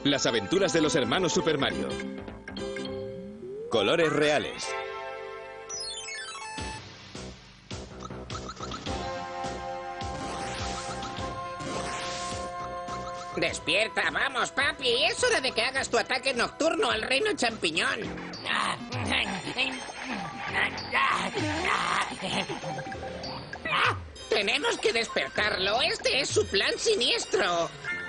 Las aventuras de los hermanos Super Mario. Colores reales. Despierta, vamos, papi. Es hora de que hagas tu ataque nocturno al reino champiñón. Tenemos que despertarlo. Este es su plan siniestro.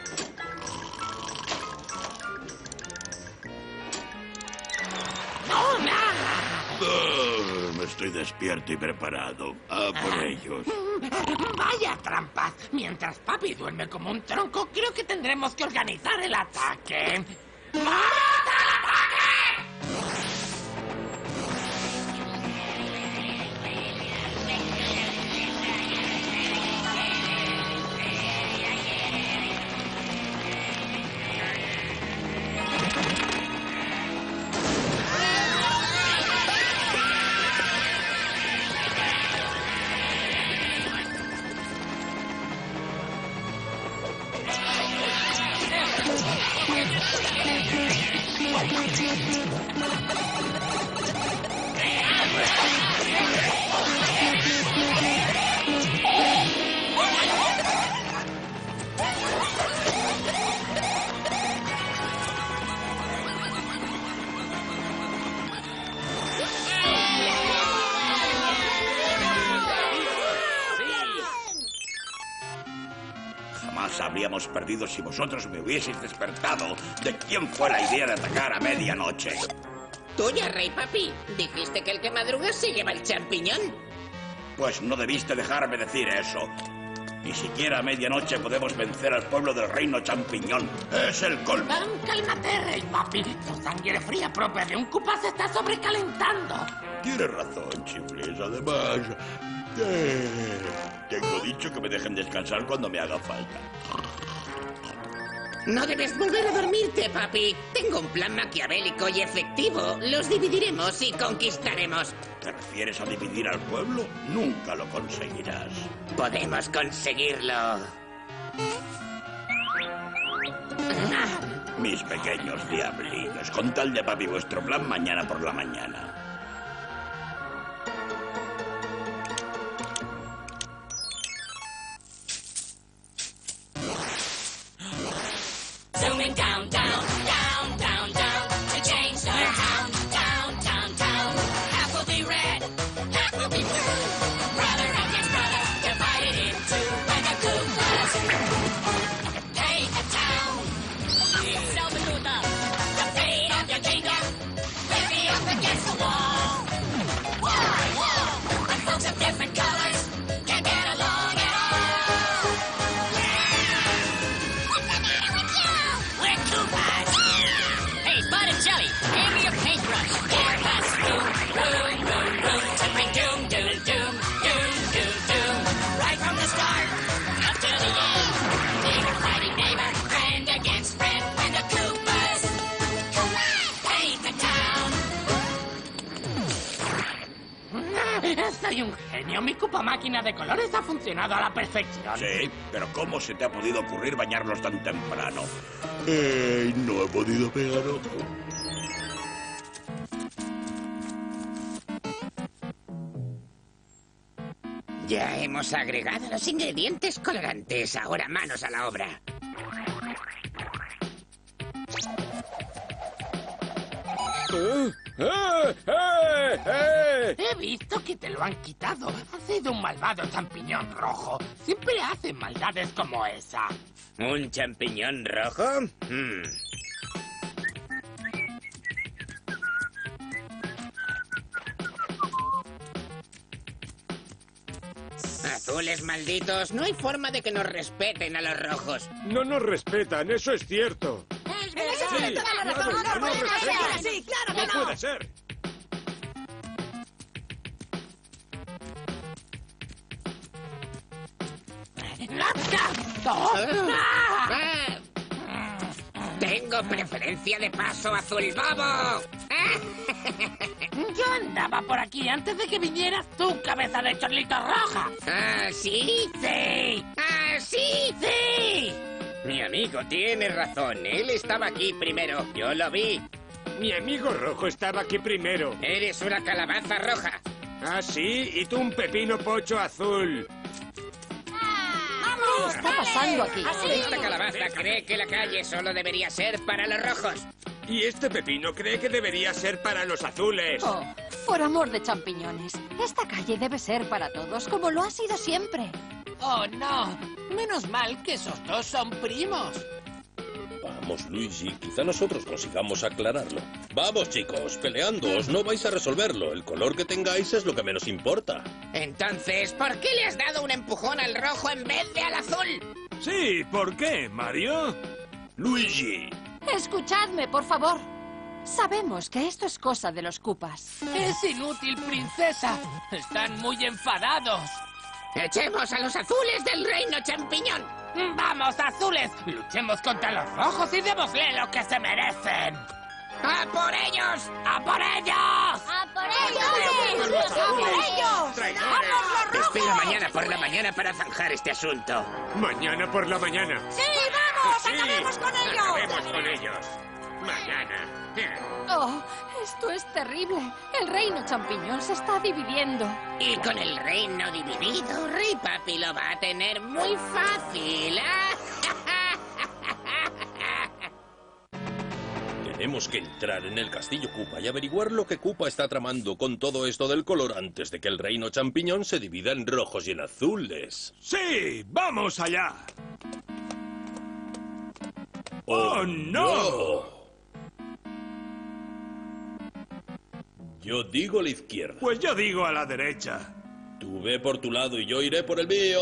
Estoy despierto y preparado. ¡A por ellos! Vaya trampas. Mientras papi duerme como un tronco, creo que tendremos que organizar el ataque. ¡Mata el ataque! Jamás habríamos perdido si vosotros me hubieseis despertado. ¿De quién fue la idea de atacar a medianoche? Tuya, rey papi. Dijiste que el que madruga se lleva el champiñón. Pues no debiste dejarme decir eso. Ni siquiera a medianoche podemos vencer al pueblo del reino champiñón. ¡Es el colmo! Cálmate, rey papi. Tu sangre fría propia de un Koopa se está sobrecalentando. Tienes razón, Chiflis. Además, tengo dicho que me dejen descansar cuando me haga falta. No debes volver a dormirte, papi. Tengo un plan maquiavélico y efectivo. Los dividiremos y conquistaremos. ¿Te refieres a dividir al pueblo? Nunca lo conseguirás. Podemos conseguirlo. Mis pequeños diablitos, con tal de papi vuestro plan mañana por la mañana. Zooming down, down, down, down, down, to change the town, down, down, down. Half will be red, half will be blue. Brother against brother, divided in two by the Koopas. Take the town. Salvaluda, the fate of your kingdom. Let me up against the wall. Wall. And folks of different colors can get along at all. What's the matter with you? We're Koopas. Hey, Bud and Jelly, hand me your paintbrush. Here has room, room, room, room to bring doom, doom, doom, doom, doom, doom. Right from the start, up to the end. Neighbor fighting neighbor, friend against friend. When the Koopas paint the town. Soy un genio. Mi Koopa máquina de colores ha funcionado a la perfección. Sí, pero ¿cómo se te ha podido ocurrir bañarlos tan temprano? No he podido pegar ojo. Ya hemos agregado los ingredientes colorantes. Ahora manos a la obra. He visto que te lo han quitado. Has sido un malvado champiñón rojo. Siempre hacen maldades como esa. ¿Un champiñón rojo? Azules malditos, no hay forma de que nos respeten a los rojos. No nos respetan, eso es cierto. Tiene toda la razón. claro, No puede no ser respetan. así, claro que No puede ser. Ah. Tengo preferencia de paso, azul babo. Yo andaba por aquí antes de que vinieras tú, cabeza de chorlito roja. ¿Ah, sí? ¡Sí! ¿Ah, sí? ¡Sí! Mi amigo tiene razón. Él estaba aquí primero. Yo lo vi. Mi amigo rojo estaba aquí primero. Eres una calabaza roja. ¿Ah, sí? Y tú un pepino pocho azul. ¿Qué está pasando aquí? Esta calabaza cree que la calle solo debería ser para los rojos. Y este pepino cree que debería ser para los azules. Oh, por amor de champiñones. Esta calle debe ser para todos, como lo ha sido siempre. Oh, no. Menos mal que esos dos son primos. Vamos, Luigi, quizá nosotros consigamos aclararlo. Vamos, chicos, peleándoos, no vais a resolverlo. El color que tengáis es lo que menos importa. Entonces, ¿por qué le has dado un empujón al rojo en vez de al azul? Sí, ¿por qué, Mario? Luigi. Escuchadme, por favor. Sabemos que esto es cosa de los Koopas. Es inútil, princesa. Están muy enfadados. ¡Echemos a los azules del reino champiñón! ¡Vamos, azules! Luchemos contra los rojos y démosle lo que se merecen. ¡A por ellos! ¡A por ellos! ¡A por ellos! ¡A por ellos! ¡Traidores! Te espero mañana por la mañana para zanjar este asunto. Mañana por la mañana. ¡Sí, vamos! Sí, ¡Acabemos con ellos! acabemos con ellos. Mañana. Oh, esto es terrible. El reino champiñón se está dividiendo. Y con el reino dividido, Rey Papi lo va a tener muy fácil. Tenemos que entrar en el castillo Koopa y averiguar lo que Koopa está tramando con todo esto del color antes de que el reino champiñón se divida en rojos y en azules. ¡Sí! ¡Vamos allá! ¡Oh, no! Yo digo a la izquierda. Pues yo digo a la derecha. Tú ve por tu lado y yo iré por el mío.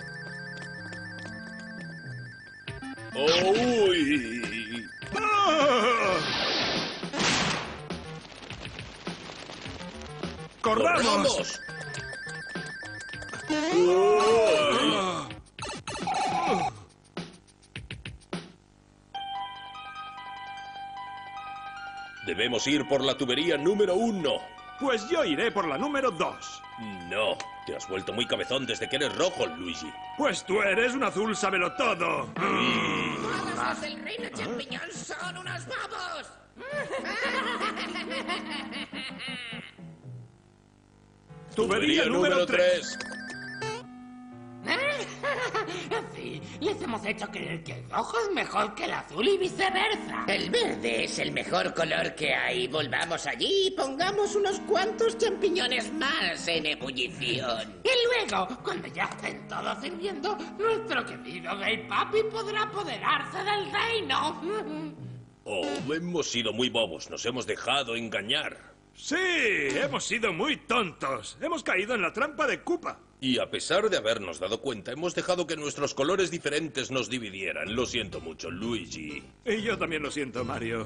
¡Uy! ¡Ah! ¡Corramos! ¡Ah! Debemos ir por la tubería número 1. Pues yo iré por la número 2. No, te has vuelto muy cabezón desde que eres rojo, Luigi. Pues tú eres un azul sábelo todo. Todos los del reino champiñón son unos bobos. Tubería número 3. Sí, les hemos hecho creer que el rojo es mejor que el azul y viceversa. El verde es el mejor color que hay. Volvamos allí y pongamos unos cuantos champiñones más en ebullición. Y luego, cuando ya estén todos sirviendo, nuestro querido Rey Papi podrá apoderarse del reino. Oh, hemos sido muy bobos, nos hemos dejado engañar. Sí, hemos sido muy tontos. Hemos caído en la trampa de Koopa. Y a pesar de habernos dado cuenta, hemos dejado que nuestros colores diferentes nos dividieran. Lo siento mucho, Luigi. Y yo también lo siento, Mario.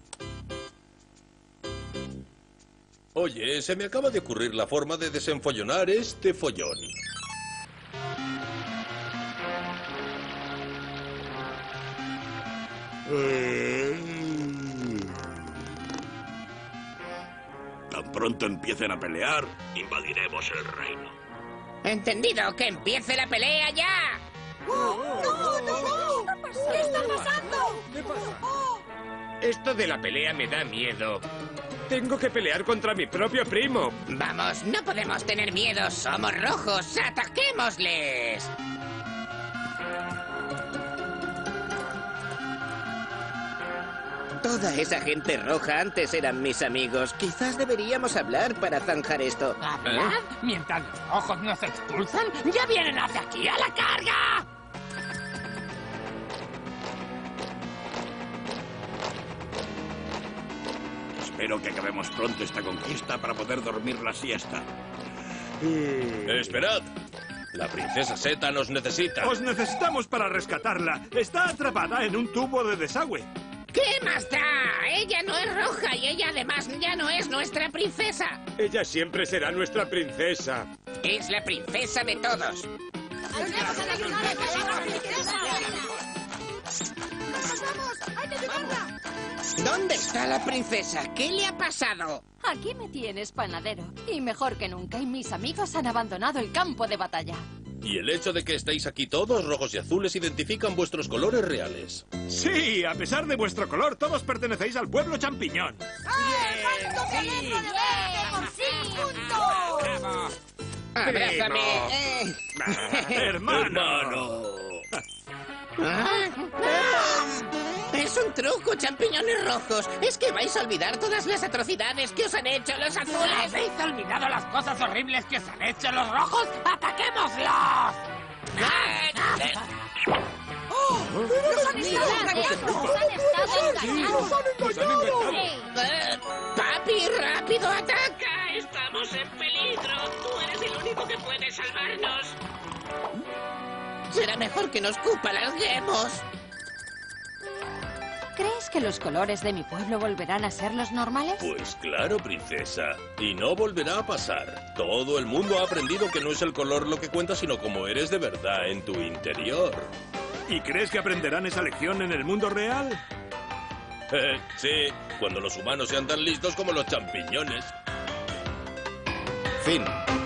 Oye, se me acaba de ocurrir la forma de desenfollonar este follón. Tan pronto empiecen a pelear, invadiremos el reino. ¿Entendido? ¡Que empiece la pelea ya! ¿Qué está pasando? Esto de la pelea me da miedo. Tengo que pelear contra mi propio primo. Vamos, no podemos tener miedo. Somos rojos. ¡Ataquémosles! Toda esa gente roja antes eran mis amigos. Quizás deberíamos hablar para zanjar esto. ¿Hablar? Mientras los rojos nos expulsan, ya vienen hacia aquí a la carga. Espero que acabemos pronto esta conquista para poder dormir la siesta. ¡Esperad! La princesa Zeta nos necesita. Os necesitamos para rescatarla. Está atrapada en un tubo de desagüe. ¿Qué más da? Ella no es roja y ella además ya no es nuestra princesa. Ella siempre será nuestra princesa. Es la princesa de todos. ¡Ayudemos a la princesa! ¡Vamos! ¡Hay que ayudarla! ¿Dónde está la princesa? ¿Qué le ha pasado? Aquí me tienes, panadero. Y mejor que nunca, y mis amigos han abandonado el campo de batalla. Y el hecho de que estéis aquí todos, rojos y azules, identifican vuestros colores reales. Sí, a pesar de vuestro color, todos pertenecéis al pueblo champiñón. ¡Abrázame! ¡Hermano! Es un truco, champiñones rojos. Es que vais a olvidar todas las atrocidades que os han hecho los azules. ¿Habéis olvidado las cosas horribles que os han hecho los rojos? ¡Ataquémoslos! ¡Nos han estado engañando! ¡Papi, rápido, ataca! Estamos en peligro. Tú eres el único que puede salvarnos. Será mejor que nos Koopa larguemos. ¿Crees que los colores de mi pueblo volverán a ser los normales? Pues claro, princesa. Y no volverá a pasar. Todo el mundo ha aprendido que no es el color lo que cuenta, sino cómo eres de verdad en tu interior. ¿Y crees que aprenderán esa lección en el mundo real? Sí, cuando los humanos sean tan listos como los champiñones. Fin.